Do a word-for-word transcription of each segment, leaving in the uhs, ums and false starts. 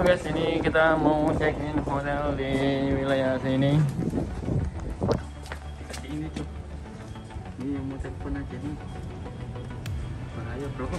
guys, ini kita mau check in hotel di wilayah sini. Ini tuh, ini yang mau telepon aja nih. Bahaya bro.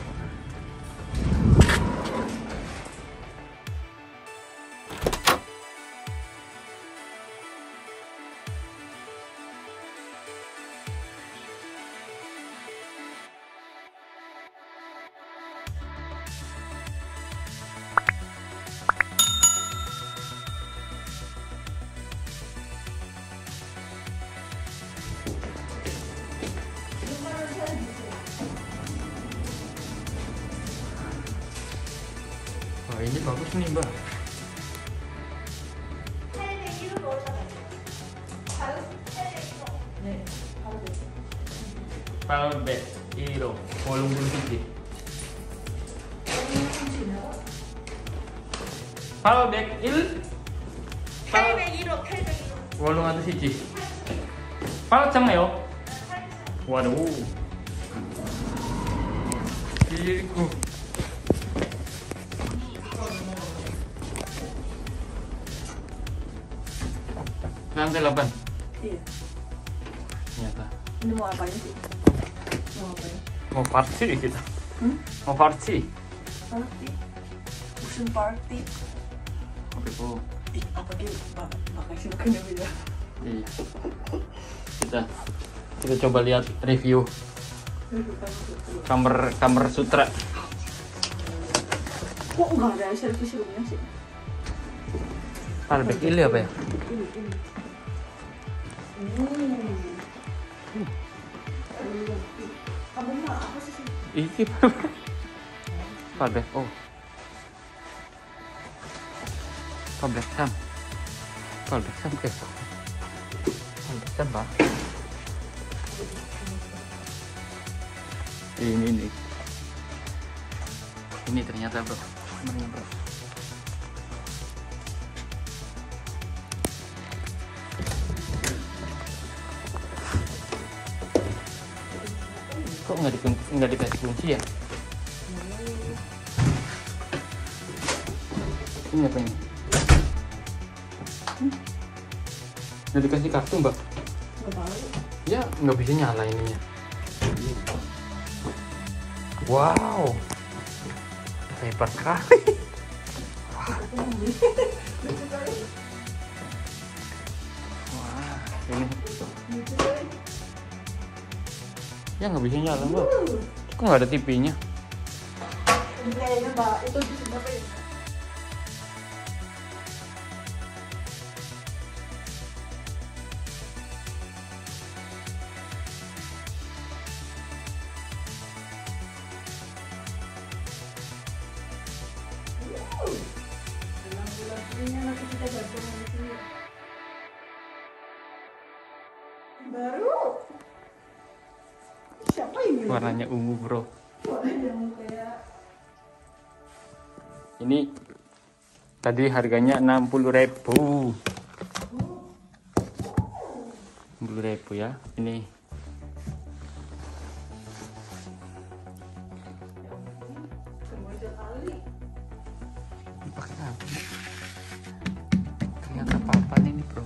Wah, ini bagus nih mbak. 팔백 일 호 wolung puluh siji. 팔백 일 팔백 일 호, 팔백 일 호. wolung atus siji. 팔짱요. Waduh. Iku. Lantai delapan. Iya. Ternyata. Ini mau apa sih? Mau apa? Mau party kita. Hmm? Mau party. Party. 무슨 party? Oke bu. Ih, apa dia? Bak, makasih makanya beda. Iya. Kita kita coba lihat review kamar kamar sutra. Kok nggak ada servis roomnya sih? 팔백 일 apa ya? Ini, ini. Hmm. Kamu mah apa sih? Iki 팔백. Oh. 팔백 삼. 팔백 삼 ke. 팔백 삼 Pak. Ini nih. Ini ternyata bro. Kamarnya bro. Kok nggak dikunci, nggak dikasih kunci ya? Ini apa ini? Hmm? Nggak dikasih kartu mbak? Nggak tahu. Ya nggak bisa nyala ininya. Wow, hebat kali. Wah, ini. Ya nggak bisa nyala mbak. Kok nggak ada T V-nya? Kayaknya mbak, itu di sini apa ya? Lampu-lampunya nanti kita gantung di sini. Baru. Siapa ini? Warnanya ungu bro. Warnanya ungu kayak. Ini tadi harganya enam puluh ribu. enam puluh ribu ya. Ini Kemudian kali. pakai apa? Ternyata papan ini bro.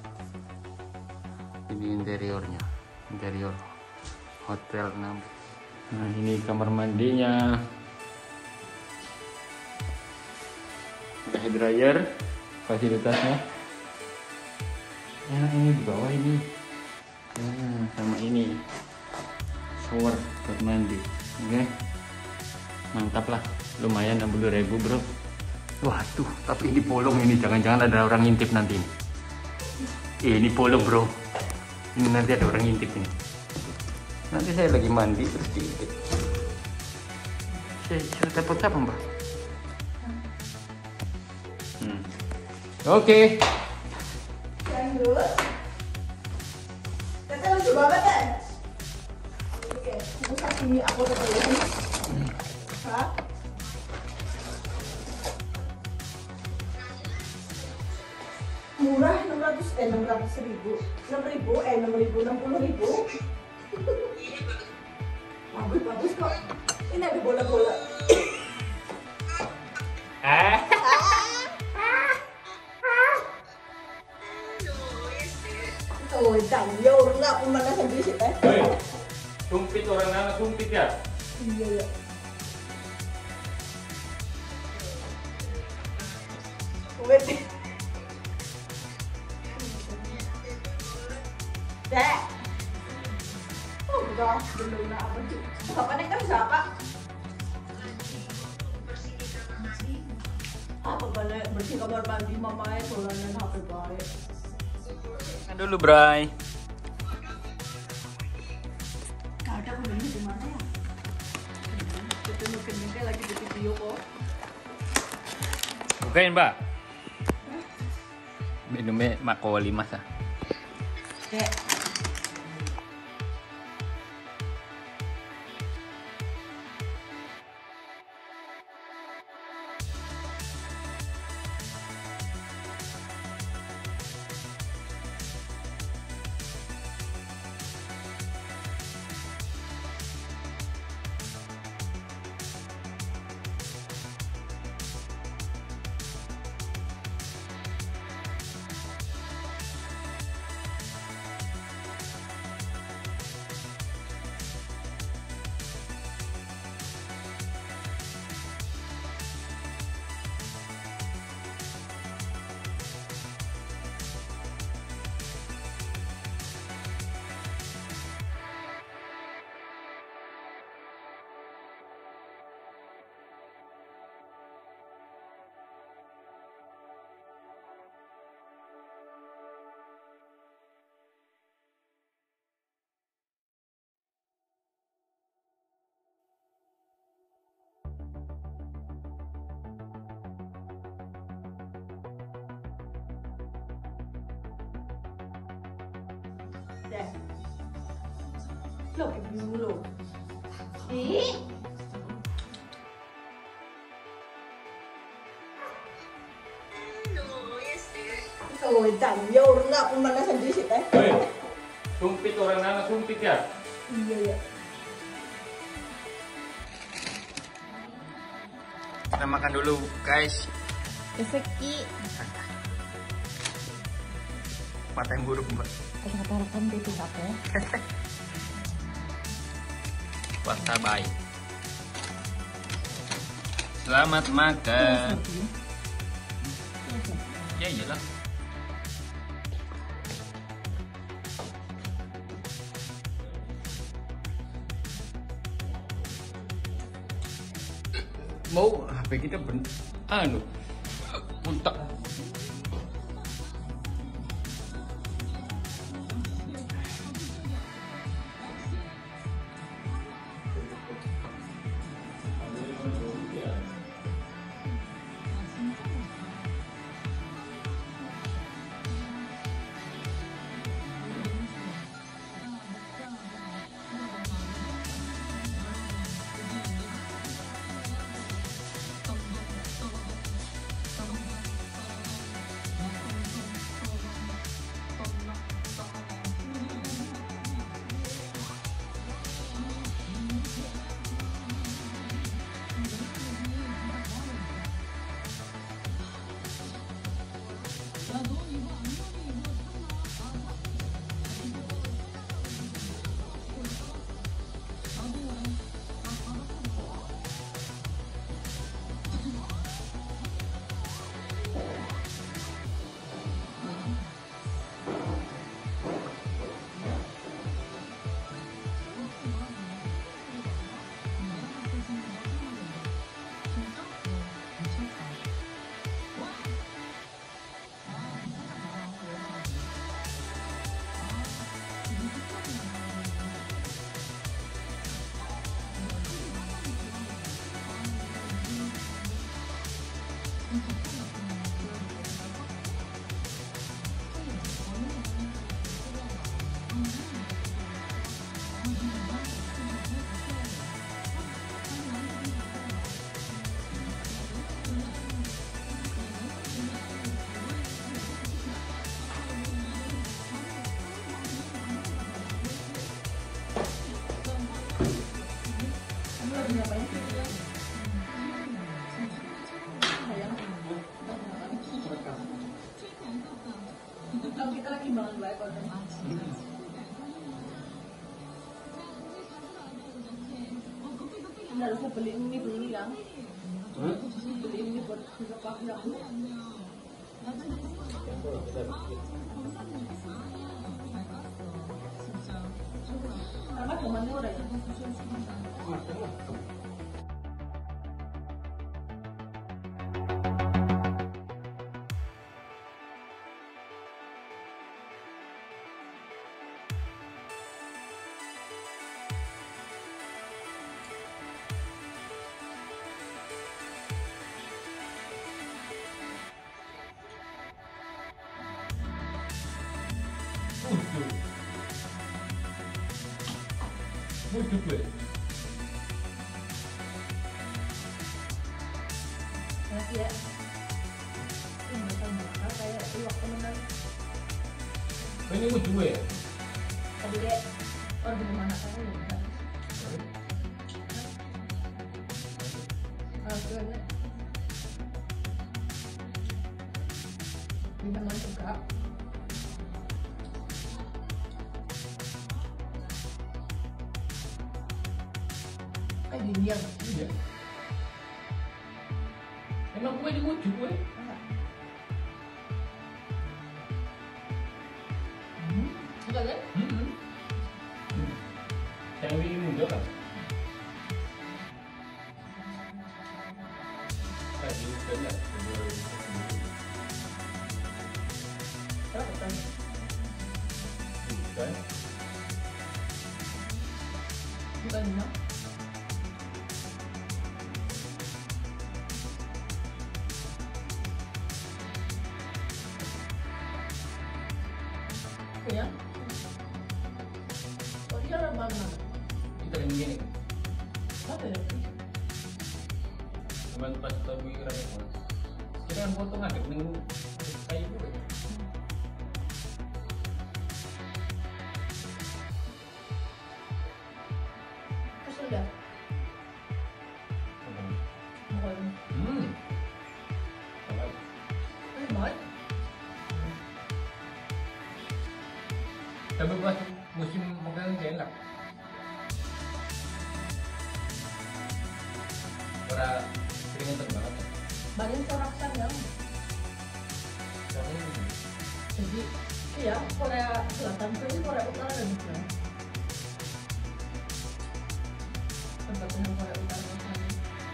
Ini interiornya, interior hotel enam. Nah ini kamar mandinya. Ada hair dryer, fasilitasnya. Ya ini di bawah ini. Nah, sama ini shower buat mandi. Oke, mantap lah. Lumayan enam puluh ribu bro. Waduh, tapi ini bolong ini. Jangan-jangan ada orang ngintip nanti. Eh, ini bolong bro. Ini nanti ada orang ngintip ini. Nanti saya lagi mandi terus diintip. Saya, saya telepon siapa mbak? Hmm. Oke. Okay. Lanjut. Kita lucu banget kan? Oke, buka sini aku udah beli. Hah? Murah enam ratus eh enam ratus ribu, enam ribu eh enam ribu enam puluh ribu. Bagus bagus kok. Ini ada bola-bola. Ah. Ah. nyaur nggak pemanasan di situ. Hei, sumpit orang anak sumpit ya. Iya ya. Wait. Dek. Oh, udah belum na apa sih? Apa nih kan siapa? Apa balik bersih kamar mandi mamanya tulanan H P baik. Kan dulu, Bray. Ada aku ini di mana ya? Kita mungkin mungkin lagi di video kok. Bukain, Mbak. Minumnya Mako lima sah. Dek. Dek. Lo kayak bingung lo. Ih. Oh, dan nyaur nggak pemanasan di situ. Hei, sumpit orang anak sumpit ya. Iya ya. Kita makan dulu, guys. Rezeki Mata yang buruk, Mbak. kata rekam itu apa ya? Puasa baik. Selamat makan. Ya iyalah. Mau H P kita ben anu puntak. Kita lagi bangun baik Nggak usah beli mie dulu ya. Hmm? Beli mie buat buka pagi aku. Karena temannya udah ya. Bujuk. Bujuk gue. Nanti ya. Ini bakal bakal kayak iwak temenan. Ini bujuk gue ya? Tadi deh. Orang di mana kamu ya? Akhirnya. Bisa masuk kak. Kayak gini ya Mas? Iya. Emang gue di bujuk gue? Enggak. Hmm, enggak kan? Hmm. Yang lebih muda kan? Tadi banyak. Berapa tahun? Bukan. Bukan lima. Ya? Oh dia orang mana? Kita yang gini. Apa ya? Cuman pas tahu kira itu. Kita kan potong ada neng kayu gue. Terus udah? Bukan. Hmm. Kalau Ini banget. tapi pas musim makan enak. Para keringetan banget. Banyak corak yang Soalnya jadi iya Korea Selatan itu Korea Utara dan Selatan. Tempat dengan Korea Utara dan Selatan.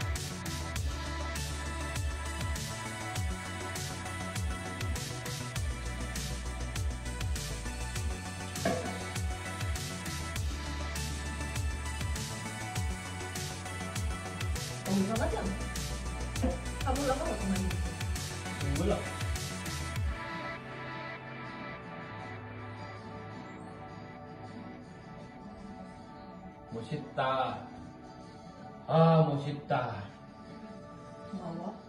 Kamu bisa macam? Kamu lama nggak kemana? tunggu lah. Musita. Ah, musita. Mau?